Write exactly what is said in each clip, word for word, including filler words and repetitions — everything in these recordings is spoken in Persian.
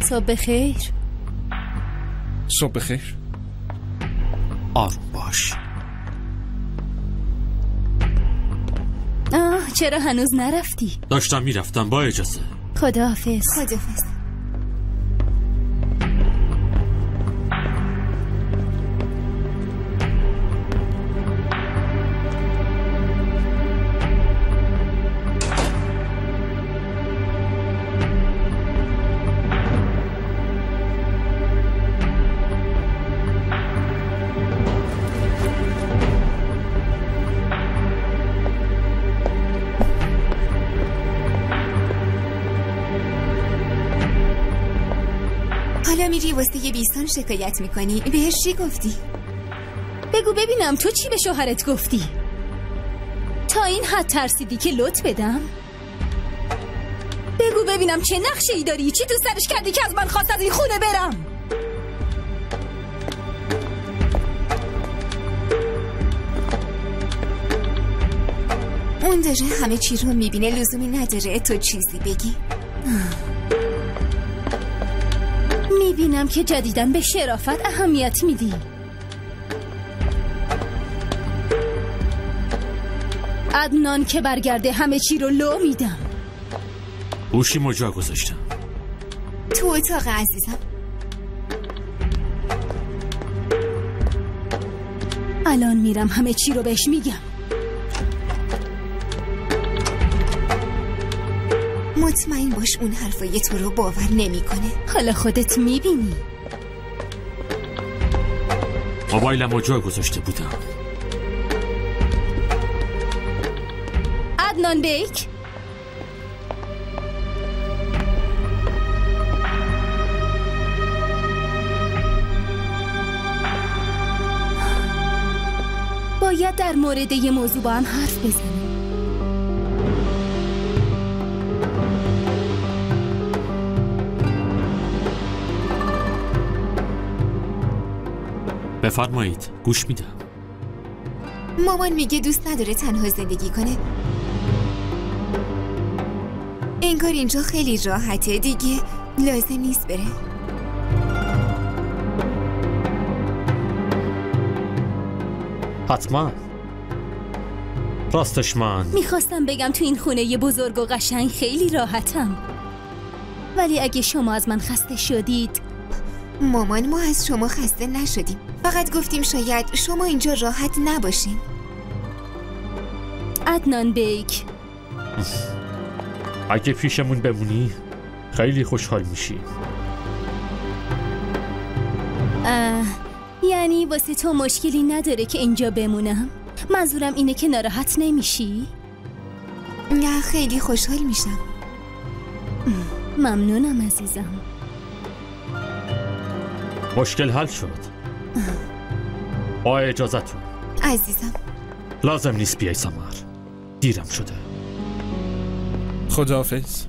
صبح بخیر. صبح بخیر. آروم باش. آه چرا هنوز نرفتی؟ داشتم میرفتم، با اجازه. خداحافظ. خداحافظ. حالا میری واسه یه بیستان شکایت میکنی؟ بهش چی گفتی؟ بگو ببینم تو چی به شوهرت گفتی؟ تا این حد ترسیدی که لط بدم؟ بگو ببینم چه نقشه ای داری؟ چی تو سرش کردی که از من خواست از این خونه برم؟ اون داره همه چی رو میبینه، لزومی نداره تو چیزی بگی. میبینم که جدیداً به شرافت اهمیت میدی. عدنان که برگرده همه چی رو لو میدم. گوشی مجا گذاشتم تو اتاق عزیزم. الان میرم همه چی رو بهش میگم. مطمئن باش اون حرفای تو رو باور نمیکنه. حالا خودت میبینی. موبایلم جا گذاشته بودم. عدنان بیک. باید در مورد یه موضوع با هم حرف بزنیم. بفرمایید، گوش میدم. مامان میگه دوست نداره تنها زندگی کنه. انگار اینجا خیلی راحته، دیگه لازم نیست بره. حتما. راستش من میخواستم بگم تو این خونه یه بزرگ و قشنگ خیلی راحتم، ولی اگه شما از من خسته شدید. مامان ما از شما خسته نشدیم، فقط گفتیم شاید شما اینجا راحت نباشین. عدنان بیک، اگه پیشمون بمونی خیلی خوشحال میشی. یعنی واسه تو مشکلی نداره که اینجا بمونم؟ منظورم اینه که ناراحت نمیشی؟ نه خیلی خوشحال میشم. ممنونم عزیزم. مشکل حل شد. با اجازتون عزیزم. لازم نیست بیای سمر، دیرم شده. خداحافظ.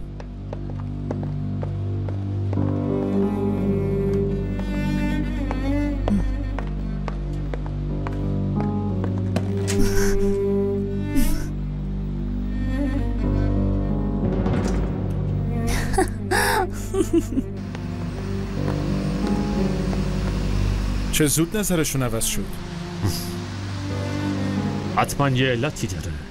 چه زود نظرشون عوض شد. حتما یه علتی داره.